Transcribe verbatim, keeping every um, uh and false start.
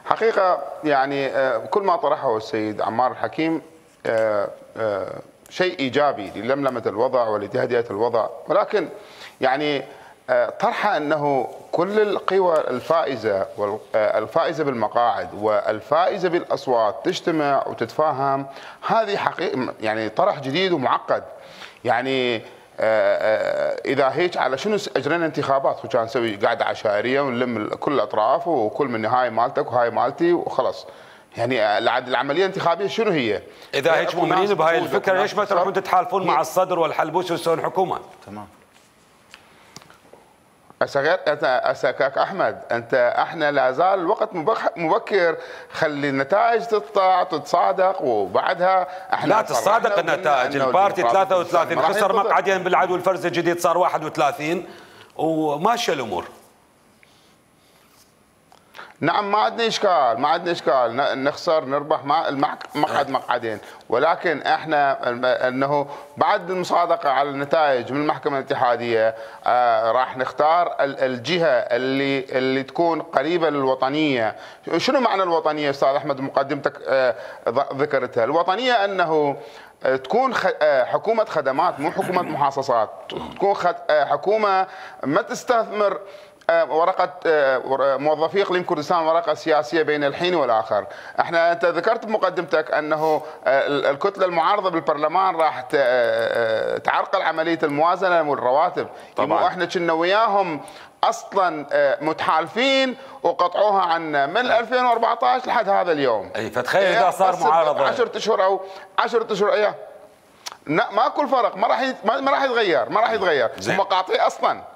حقيقة يعني كل ما طرحه السيد عمار الحكيم شيء إيجابي للملمة الوضع ولتهدئة الوضع، ولكن يعني طرح أنه كل القوى الفائزة والفائزة بالمقاعد والفائزة بالأصوات تجتمع وتتفاهم، هذه حقيقة يعني طرح جديد ومعقد. يعني اذا هيك على شنو اجرينا انتخابات؟ وكان نسوي قاعده عشائريه ونلم كل الاطراف وكل من هاي مالتك وهاي مالتي وخلص. يعني العمليه الانتخابيه شنو هي؟ اذا هيك مؤمنين بهاي الفكره ليش ما تروحون تتحالفون مع الصدر والحلبوس وتسوون حكومه؟ تمام. هسه غير هسه كاك احمد، انت احنا لا زال الوقت مبكر، خلي النتائج تطلع تتصادق وبعدها احنا لا تصادق النتائج. البارتي ثلاثة وثلاثين خسر مقعدين بالعدو الفرز الجديد صار واحد وثلاثين وماشيه الامور. نعم ما عندنا اشكال، ما عندنا اشكال نخسر نربح مع المقعد مقعدين، ولكن احنا انه بعد المصادقه على النتائج من المحكمه الاتحاديه آه راح نختار الجهه اللي اللي تكون قريبه للوطنيه. شنو معنى الوطنيه استاذ احمد؟ مقدمتك آه ذكرتها. الوطنيه انه تكون حكومه خدمات مو حكومه محاصصات، تكون حكومه ما تستثمر ورقة موظفي اقليم كردستان ورقة سياسية بين الحين والآخر. احنا انت ذكرت بمقدمتك انه الكتلة المعارضة بالبرلمان راح تعرقل عملية الموازنة والرواتب. طبعا احنا كنا وياهم اصلا متحالفين وقطعوها عنا من ألفين وأربعة عشر لحد هذا اليوم. اي فتخيل اذا صار معارضة عشرة اشهر او عشرة اشهر اياه ماكو فرق، ما راح ما راح يتغير، ما راح يتغير هم قاطعين اصلا.